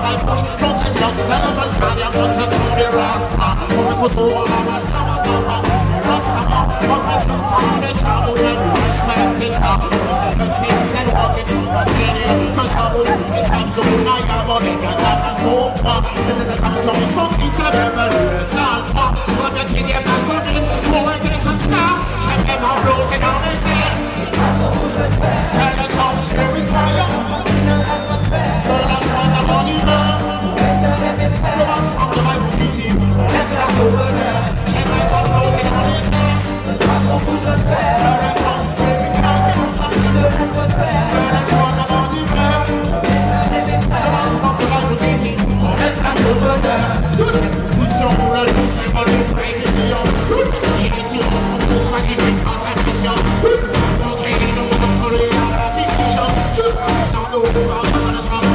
I push. Don't end up relevant, man, you must have some the rasta. But it was over, I'm a rasta. But my friends on the travel, and respect is not. Cause the sins and walking to the city. Cause I'm a rich time, so I am on it, and I'm a smoke. Since it's a time, so something to never result. But the kid, you're not good in, boy, this and stuff. Check them out, floating on the sea. Tell the country, Just